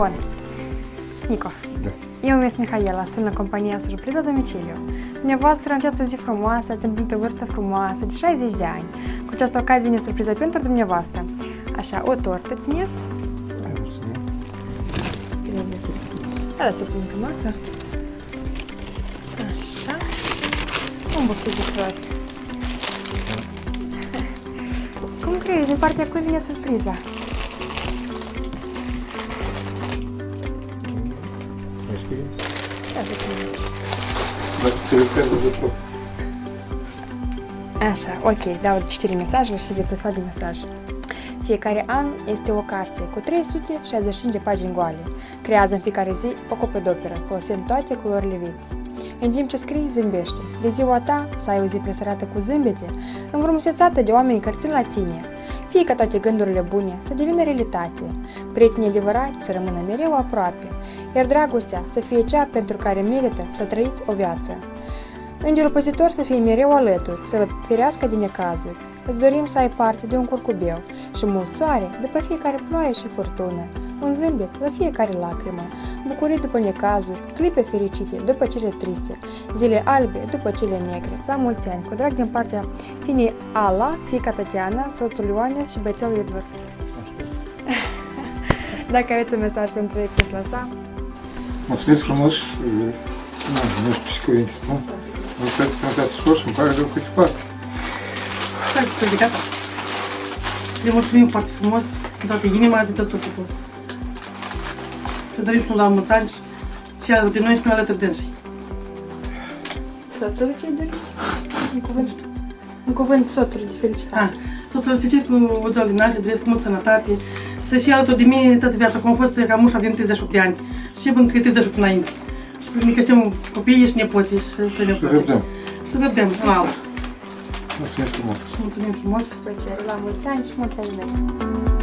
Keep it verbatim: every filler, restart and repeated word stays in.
Ion, Nico, da. Eu mi-s Mihaela, sunt la compania Surpriză Domiciliu. Dumneavoastră, în această zi frumoasă, ați împlinit o vârstă frumoasă de șaizeci de ani. Cu această ocazie vine surpriză pentru dumneavoastră. Așa, o tortă țineți? Țineți aici. Arăți-o prin frumoasă. Așa. Un buchet de flori. Cum crezi, din partea cui vine surpriza? Nu știu. Ia să ținem. Așa, ok, dau citire mesajul și veți afla de mesaj. Fiecare an este o carte cu trei sute șaizeci și cinci de pagini goale. Creează în fiecare zi o copodoperă, folosind toate culorile vieții. În timp ce scrii, zâmbește. De ziua ta, să ai o zi presărată cu zâmbete, înfrumusețată de oamenii care țin la tine. Fie ca toate gândurile bune să devină realitate, prietenii adevărați să rămână mereu aproape, iar dragostea să fie cea pentru care merită să trăiți o viață. Îngerul păzitor să fie mereu alături, să vă ferească din necazuri. Îți dorim să ai parte de un curcubeu și mult soare după fiecare ploaie și furtună, un zâmbet la fiecare lacrimă, bucurii după necazuri, clipe fericite după cele triste, zile albe după cele negre. La mulți ani, cu drag din partea fiinei Ala, fiica Tatiana, soțul Ioanes și băiețelul Edward. Dacă aveți un mesaj pentru ei, puteți lăsa. Mulțumesc frumos și nu știu ce cuvinte spun. Vă uitați că am dat scos și îmi pare rău câte parte. Stai cu de gata. Le mulțumim foarte frumos, din toată inima și din tot sufletul. Să dorim și noi la mulți ani și alături de noi și noi alături de însii. Soțul ce-i dorit? Un cuvânt, un cuvânt soțului de felicitate. Ah, soțul fericit cu o ziua din naștere, doresc cu multă sănătate, să și alături de mine toată viața, cum a fost ca mușa, avem treizeci și opt de ani și încă treizeci și opt înainte. Și să ne creștem copiii și nepoții și să ne Și răbdăm. Și răbdăm, wow. Mulțumesc frumos. Mulțumim frumos. Plăcere, la mulți ani și mulți ani.